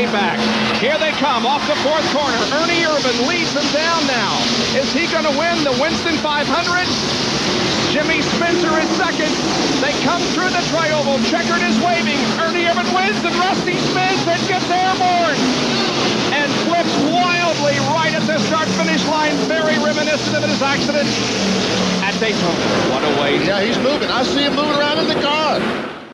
way back. Here they come off the fourth corner. Ernie Irvan leads them down now. Is he going to win the Winston 500? Jimmy Spencer is second. They come through the tri-oval. Checkered is waving. Ernie Irvan wins, and Rusty spins and gets airborne and flips wildly right at the start-finish line. Very reminiscent of his accident at Daytona. What a way. Yeah, he's moving. I see him moving around in the car.